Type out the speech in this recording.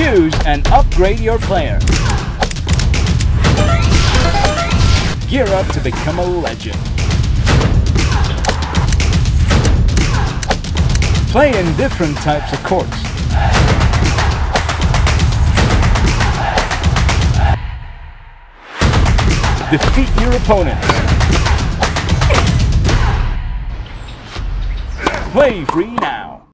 Choose and upgrade your player. Gear up to become a legend. Play in different types of courts. Defeat your opponents. Play free now.